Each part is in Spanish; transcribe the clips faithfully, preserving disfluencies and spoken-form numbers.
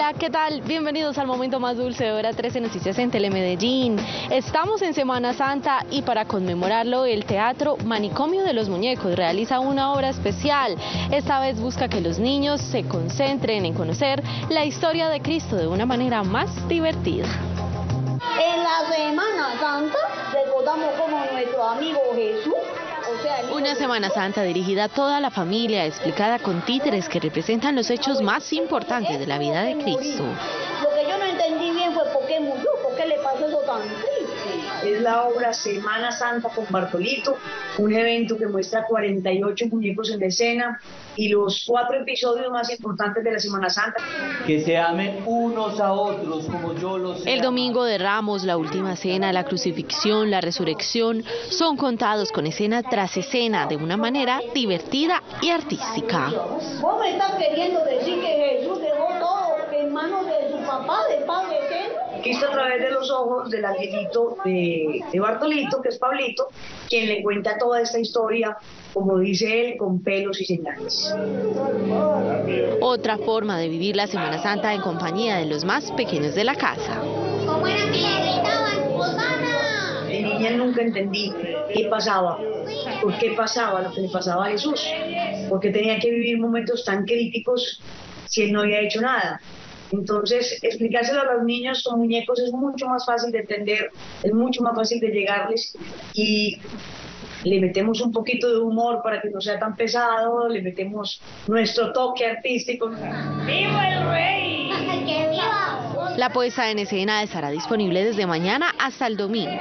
Hola, ¿qué tal? Bienvenidos al momento más dulce de Hora trece Noticias en Telemedellín. Estamos en Semana Santa y para conmemorarlo el Teatro Manicomio de los Muñecos realiza una obra especial. Esta vez busca que los niños se concentren en conocer la historia de Cristo de una manera más divertida. En la Semana Santa recordamos como nuestro amigo Jesús. O sea, Una Semana Santa dirigida a toda la familia, explicada con títeres que representan los hechos más importantes de la vida de Cristo. Lo que yo no entendí bien fue por qué murió, por qué le pasó eso tan triste. Es la obra Semana Santa con Bartolito, un evento que muestra cuarenta y ocho muñecos en escena y los cuatro episodios más importantes de la Semana Santa. Que se amen unos a otros como yo los he El Domingo de Ramos, la Última Cena, la Crucifixión, la Resurrección, son contados con escena tras escena de una manera divertida y artística. ¿Vos me estás queriendo decir que Jesús dejó todo en manos de su papá, del Padre Eterno? Visto a través de los ojos del angelito de, de Bartolito, que es Pablito, quien le cuenta toda esta historia, como dice él, con pelos y señales. Otra forma de vivir la Semana Santa en compañía de los más pequeños de la casa. ¿Cómo era que le gritaban? ¡Hosana! De niña nunca entendí qué pasaba, por qué pasaba lo que le pasaba a Jesús, porque tenía que vivir momentos tan críticos si él no había hecho nada. Entonces, explicárselo a los niños con muñecos es mucho más fácil de entender, es mucho más fácil de llegarles y le metemos un poquito de humor para que no sea tan pesado, le metemos nuestro toque artístico. ¡Viva el rey! ¡Que viva! La puesta en escena estará disponible desde mañana hasta el domingo.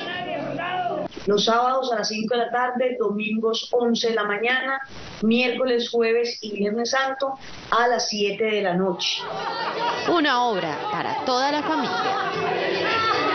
Los sábados a las cinco de la tarde, domingos once de la mañana, miércoles, jueves y viernes santo a las siete de la noche. Una obra para toda la familia.